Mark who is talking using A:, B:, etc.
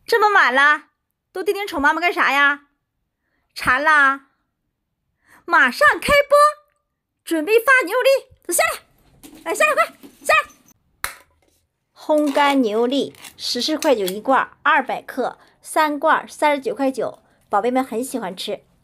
A: 这么晚了，都定宠妈妈干啥呀？馋啦！马上开播，准备发牛粒，走下来，来下来，快下来！烘干牛粒14.9块一罐，200克，3罐39.9块，宝贝们很喜欢吃。